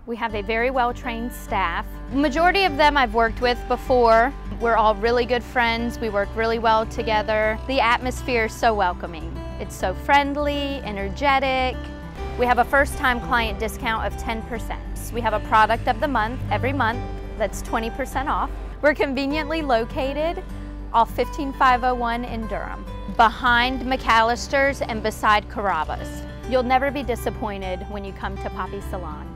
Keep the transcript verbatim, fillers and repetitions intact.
We have a very well-trained staff. Majority of them I've worked with before. We're all really good friends. We work really well together. The atmosphere is so welcoming. It's so friendly, energetic. We have a first-time client discount of ten percent. We have a product of the month every month that's twenty percent off. We're conveniently located off fifteen five oh one in Durham, behind McAllister's and beside Carrabba's. You'll never be disappointed when you come to Poppy Salon.